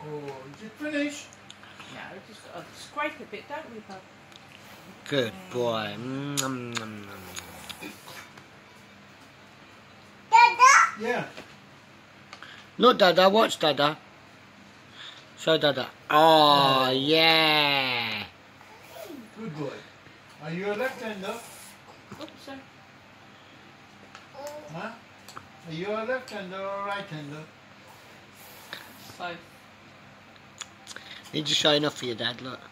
Oh, is it finished? No, just scrape a bit, don't we, Bub? Good boy. Yeah. Look, Dada. Watch, Dada. Show Dada. Oh, yeah. Good boy. Are you a left-hander? Oops, sorry. Huh? Are you a left-hander or a right-hander? So, Need to show enough for your dad, look.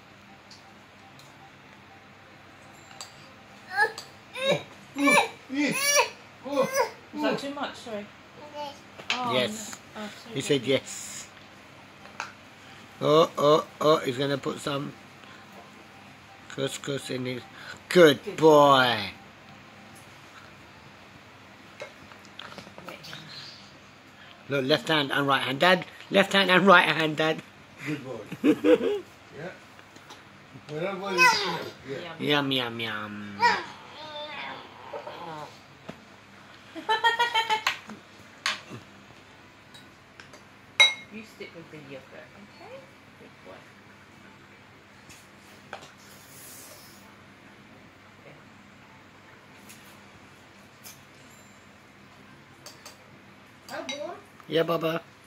is that too much? Sorry. Oh, Yes. No. Oh, sorry. He said yes. Oh, he's going to put some couscous in his... Good boy. Look, left hand and right hand. Dad, left hand and right hand, Dad. Good boy. Yeah. Whatever you finish. Yeah. Yum, yum, yum. You stick with the yogurt, okay? Good boy. Yeah, Baba.